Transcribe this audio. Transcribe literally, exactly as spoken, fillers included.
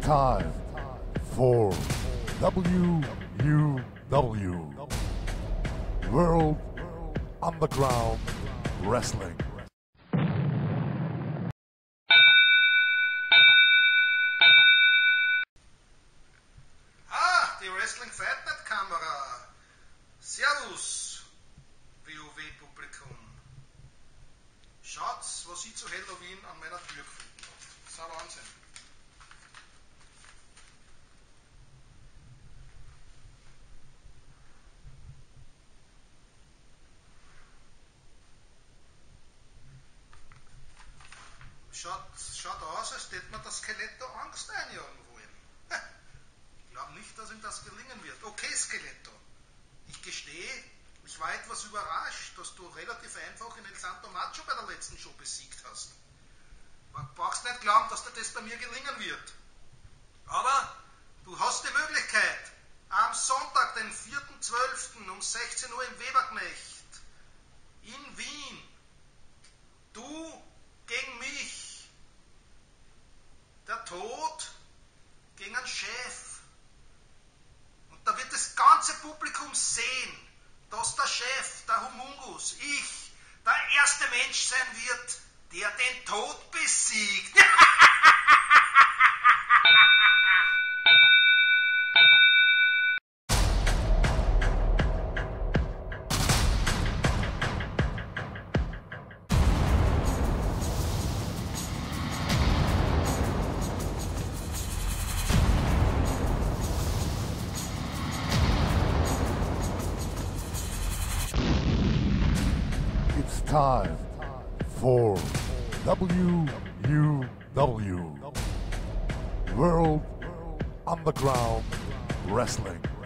time for W U W, World Underground Wrestling. Ah, die Wrestling Fight Night Kamera. Servus, WoW-Publikum. Schaut's, was ich zu Halloween an meiner Tür gefunden habe. Das ist ein Wahnsinn. Schaut, schaut aus, als hätte man das Skeletto Angst einjagen wollen. Ich glaube nicht, dass ihm das gelingen wird. Okay, Skeletto. Ich gestehe, ich war etwas überrascht, dass du relativ einfach in El Santo Macho bei der letzten Show besiegt hast. Du brauchst nicht glauben, dass dir das bei mir gelingen wird. Aber du hast die Möglichkeit, am Sonntag, den vierten zwölften um sechzehn Uhr im Weberknecht in Wien, du gegen mich, der Tod gegen einen Chef. Und da wird das ganze Publikum sehen, dass der Chef, der Humungus, ich, der erste Mensch sein wird, der den Tod besiegt. It's time for W U W, World Underground Wrestling.